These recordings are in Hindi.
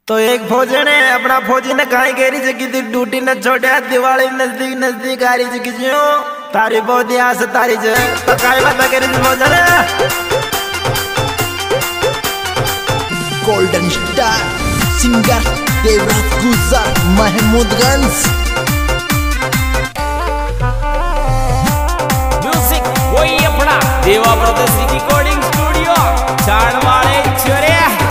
तो एक फौजी ने अपना फौजी ने कहा गेरी जगी थी ड्यूटी न छोड़ा दिवाली नजदीक नजदीक आ रही जगी जो तारी बहुत आस तारी जो तो काय बात करी थी फौजी ने गोल्डन स्टार सिंगर देवराज गुजर महमूदगंज म्यूजिक वही अपना देवा ब्रदर्स रिकॉर्डिंग स्टूडियो चाण वाले छोरे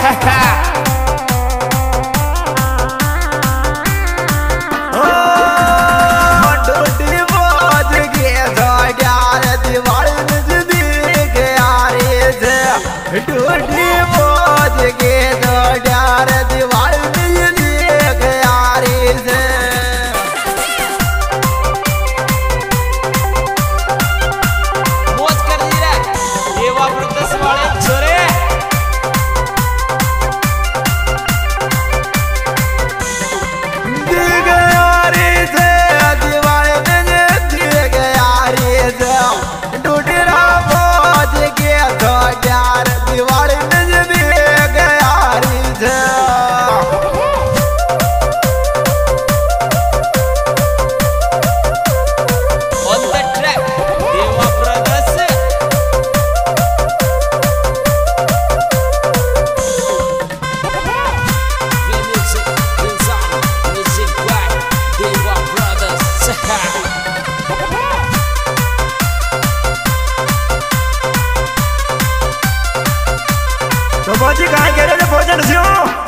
फौजी कहा कह रहे थे फौजन से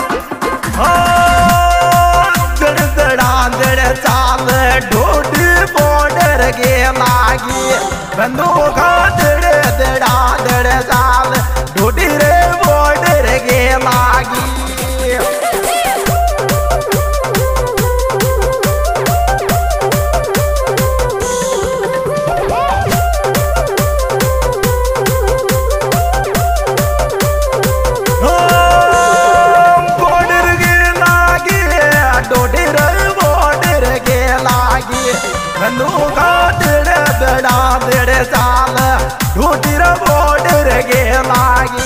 दड़ चाल ढोड बॉर्डर के लागी बंदूक दड़ चाल ढोडी रे बॉर्डर के लागी दड़ साल ढूंढी बॉर्डर के लागी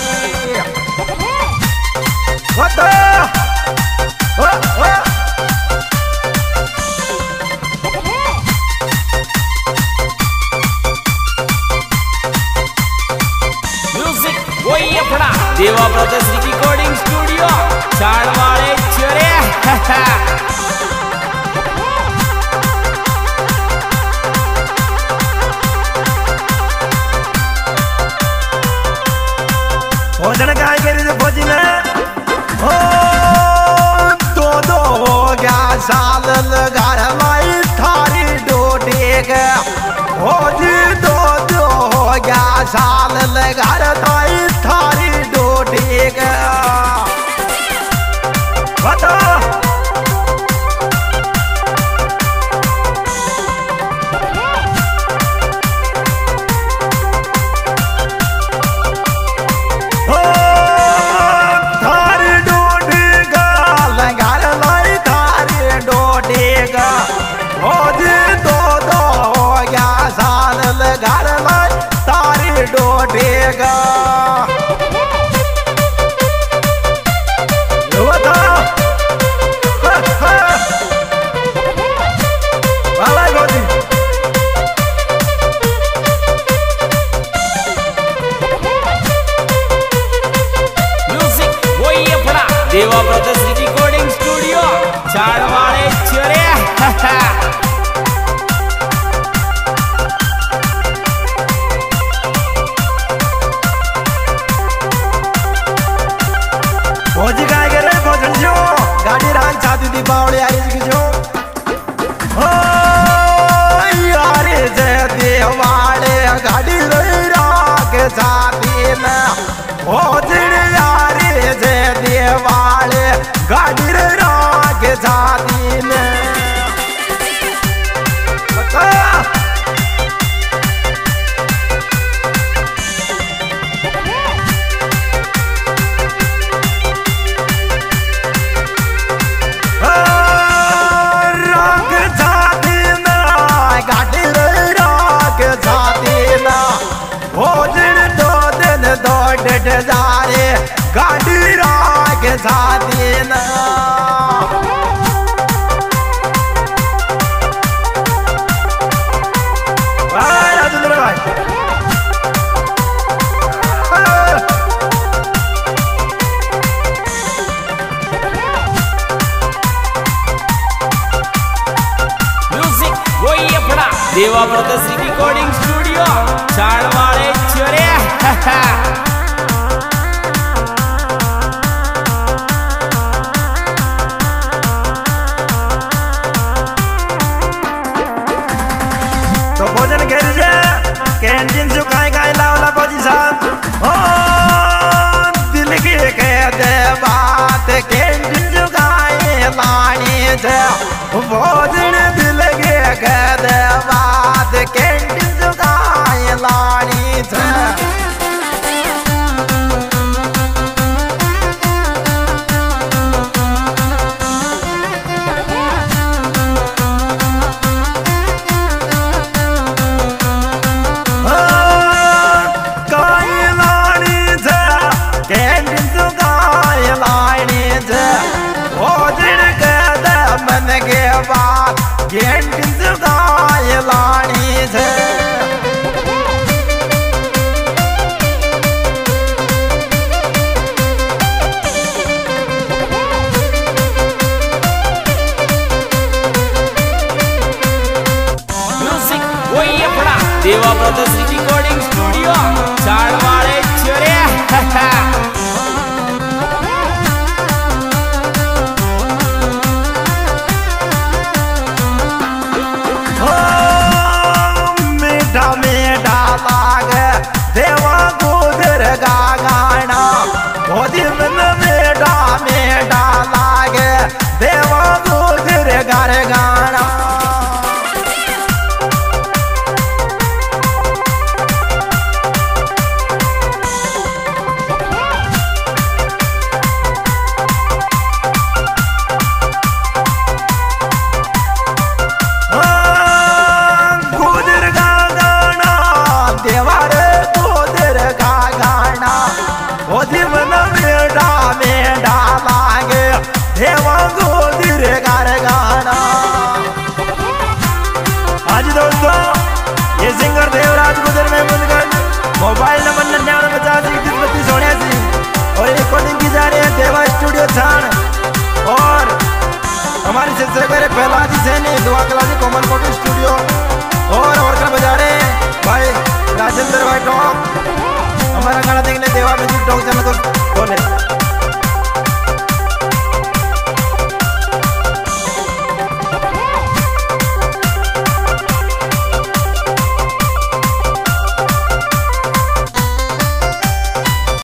म्यूजिक वही अपना देवा ब्रदर्स रिकॉर्डिंग स्टूडियो चाण वाले छोरे फौजन कहा करी थे फौजी ने दो हो गया साल घर लाई थारी डोटे फौजी दो हो गया साल घर लाई थारी डोटे बता डोटेगा म्यूजिक वही अपना देवा ब्रदर्स रिकॉर्डिंग स्टूडियो चाण वाले छोरे फौजी कहा कह रहे फौजन जो गाड़ी राग छाती दीपावली आई जी जो यारे जय देवाले गाड़ी राग छाती न फौजन यारे जय देवाले गाड़ी राग छाती न गाड़ी राग जाती ना देवा ब्रदर्स रिकॉर्डिंग स्टूडियो चाड़वाड़े छोरे तो भोजन घेर जे कैंटीन से काय लावला फौजी साहब ओ दिल की कह दे बात कैंटीन से लानी जे भोजन दिल के कह दे बात कैंटीन से लानी जे कैंटीन से लानी से म्यूजिक वही अपना देवा ब्रदर्स रिकॉर्डिंग स्टूडियो चाड़वाड़े छोरे देवा गोदर गा गाना मोदी मन मेडा मेडा लागे देवा गोदर गार गाना गोदर गा गाना देवा मन मेडा मेडा लागे देवा गोदर गार गाना। आज दोस्तों ये सिंगर देवराज गुजर महमूदगंज मोबाइल नंबर 9950313286 और रिकॉर्डिंग की जा रही है देवा स्टूडियो छाण और हमारी सब्सक्राइबर पहला जी सैनी दुआ कलाजी कॉमन कोट स्टूडियो और बजा रहे हैं भाई राजेंद्र भाई टॉप। हमारा गाना देखने देवा म्यूजिक टॉक चैनल को बोले।